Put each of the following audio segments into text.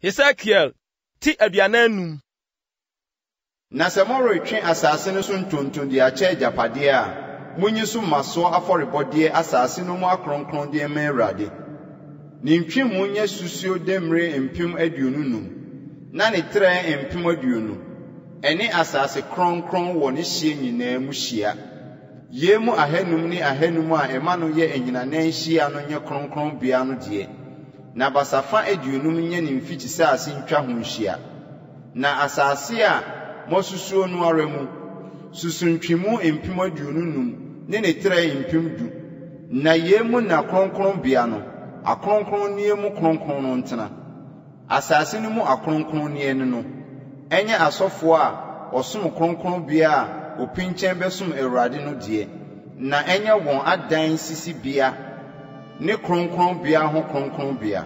Ezekiel ti aduananum. Na sɛ moretwe asase no so ntonton de akyɛ agapade a, munyi so maso afɔrebɔde asase no mu akronkron de ma Awurade. Ne ntwe mu nyɛ susuo demre mpem 25, na ne trɛ mpem 20. Ɛne asase kronkron wɔ ne hye nyinaa mu hyia. Ye mu ahanum ne ahanum a ɛma no yɛ anyinanan hyia no nyɛ kronkron bea no de. Na basafa 20 nyɛ ne mfiti sɛ ase ntwa ho hyia. Na asase a mosusuo no ara mu susuntwimu mpem 25 ne ne trɛ mpem 10. Na ye mu na kronkron bea no akronkron nie mu kronkron no ntena. Asase no mu akronkron nie no ɛnyɛ asɔfo a ɔsom kronkron bea a opinkyɛn bɛsom Awurade no de. Na ɛnyɛ wɔn adan sisi bea ne kronkron bea ho kronkron bea.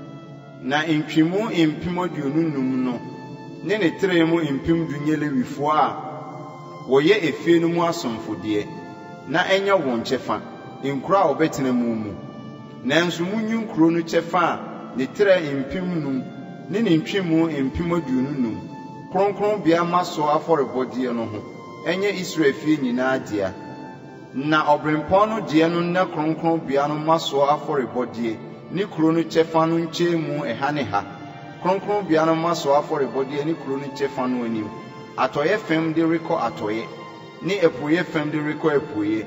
Na ntwimu mpem 25 no ne ne trɛ mu mpem 10 nyɛ Lewifo a wɔyɛ efie no mu asomfo de. Na ɛnyɛ wɔn kyɛfa nkuro a wɔbɛtena mu. Nanso munyi nkuro no kyɛfa a ne trɛ mpem 5 ne ne ntwimu mpem 25 kronkron bea maso afɔrebɔde no ho ɛnyɛ Israel fie nyinaa dea. Na ɔbrempɔn no de no na kronkron bea no maso afɔrebɔde ne kuro no kyɛfa no nkyɛn mu ɛha ne ha. Kronkron bea no maso afɔrebɔde ne kuro no kyɛfa no anim atɔyɛ fam de rekɔ atɔyɛ ne apuoyɛ fam de rekɔ apuoyɛ.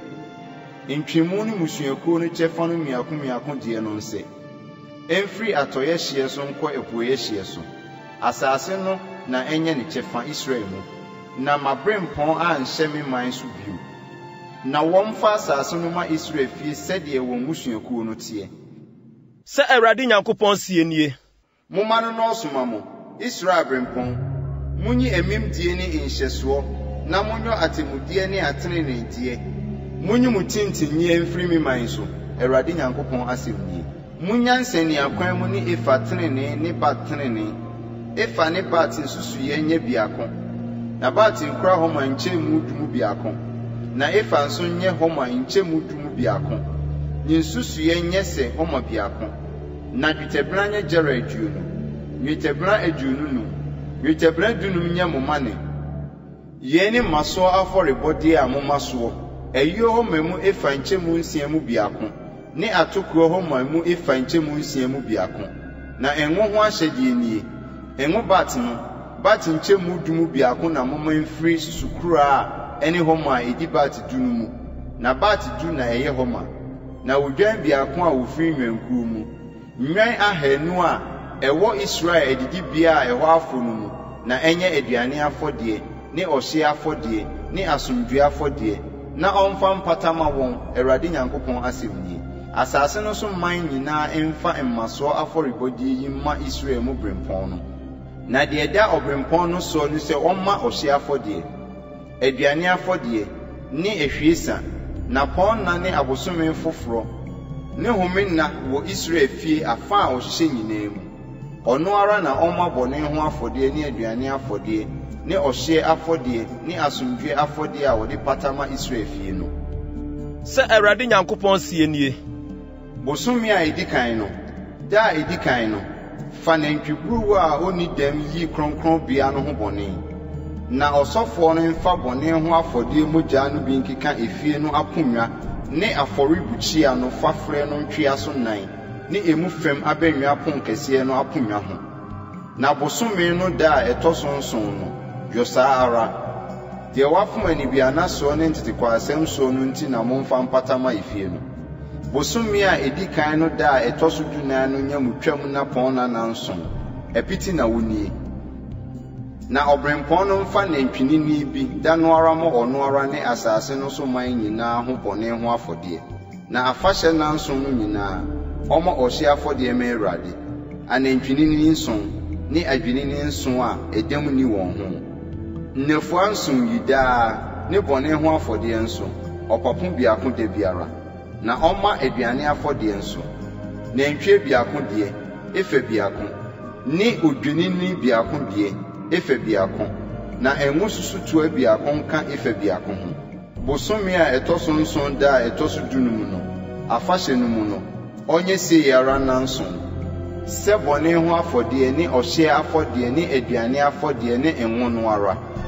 Ntwimu ne musuakuo no kyɛfa no miako de no nse ɛmfiri atɔyɛ hyeɛ so nkɔ apuoyɛ hyeɛ so. Asase no na ɛnyɛ ne kyɛfa Israel mu. Na mabrempɔn anhyɛ me man so bio. Na wɔmfa asase no ma Israel fie sɛdeɛ wɔn musuakuo no teɛ. Sɛ Awurade Nyankopɔn sie nie. Momma no nɔɔsoma mo, Israel brempɔn. Munyi emimdie ne nhyɛsoɔ, na monyo atemudie ne ateneneedie. Munyi mu tintinyie mfiri me man so, Awurade Nyankopɔn asɛm nie. Munya nsɛnniakwan mu ne efa tenene ne bat tenene. Efa ne bat nsusuyɛ nyɛ biako. Na bat nkura hɔ ma nkyɛ mu dumu biako. Na efa nso nyɛ hɔ ma nkyɛ mu dumu biako. Ne nsusuyɛ nyɛ sɛ hɔ ma biako. Na dwetɛbra nyɛ gyara 20. Dwetɛbra 20. Dwetɛbra 15 nyɛ mo mane. Ye ne maso afɔrebɔde a mo masoɔ. Ɛyɛ hɔ ma mu efa nkyɛ mu nsia mu biako. Ne atokuro hɔ ma mu efa nkyɛ mu nsia mu biako. Na ɛnwo ho ahyɛdeɛ nie. Ɛnwo bat no, bat nkyɛ mu dumu biako na moma mfiri susukura a ɛne hɔ ma edi bat 10 mu. Na bat 10 na ɛyɛ hɔ ma. Na odwan biako a wofiri nwankuo mu. Nwan ahanu a ɛwɔ Israel adidibea a ɛhɔ afo no mu. Na ɛnyɛ aduane afɔdeɛ, ne ɔhye afɔdeɛ, ne asomdwoe afɔdeɛ. Na ɔmfa mpatama wɔn Awurade Nyankopɔn asɛm nie. Asase no so man nyinaa ɛmfa mmasoɔ afɔrebɔde yi ma Israel mu brempɔn no. Na deɛ da ɔbrempɔn no soɔ no sɛ ɔmma ɔhye afɔdeɛ, aduane afɔdeɛ, ne ehwiesa, na pɔnna ne abosome foforo, ne homenna wɔ Israel fie afa a ɔhyehyɛ nyinaa mu. Ɔno ara na ɔmma bɔne ho afɔdeɛ ne aduane afɔdeɛ, ne ɔhye afɔdeɛ, ne asomdwoe afɔdeɛ a wɔde patama Israel fie no. Sɛ Awurade Nyankopɔn sie nie. Bosome a edi kan no, da a edi kan no, fa nantwiburu a oni dam yi kronkron bea no ho bɔne. Na ɔsɔfoɔ no mfa bɔne ho afɔdeɛ mogya no bi nkeka efie no aponnwa ne afɔrebukyia no fafrɛ no ntwea so 9 ne emu fam abɛnwa pon kɛseɛ no aponnwa ho. Na bosome no da a ɛtɔ so 9 no, dwo saa ara. Deɛ wafom anibiana soɔ ne ntetekwasɛm soɔ no nti na momfa mpatama efie no. Bosome a edi kan no da a ɛtɔ so 14 no nya mutwam na pɔnna 9 ɛpiti na wonie. Na ɔbrempɔn no mfa nantwinini bi da no ara mo ɔno ara ne asase no so man nyinaa ho bɔne ho afɔdeɛ. Na afahyɛ 9 no nyinaa ɔma ɔhye afɔdeɛ ma Awurade. Anantwinini 9 ne adwinini 9 a ɛdam ni wɔn ho. Nnafua 9 yi daa ne bɔne ho afɔdeɛ nso ɔpapo biako da biara. Na ɔma aduane afɔdeɛ nso nantwie biako deɛ efa biako ne odwinini biako deɛ efa biako na ɛnwo susutua biako nka efa biako ho. Bosome a ɛtɔ so 9 da a ɛtɔ so 15 no afahyɛ no mu no ɔnyɛ sei ara 9. sɛ bɔne ho afɔdeɛ ne ɔhyeɛ afɔdeɛ ne aduane afɔdeɛ ne ngo no ara.